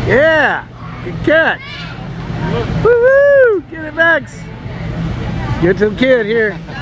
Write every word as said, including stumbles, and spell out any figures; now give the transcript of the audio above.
Yeah, good catch. Woo-hoo! Get it, Max. Give it to the kid here.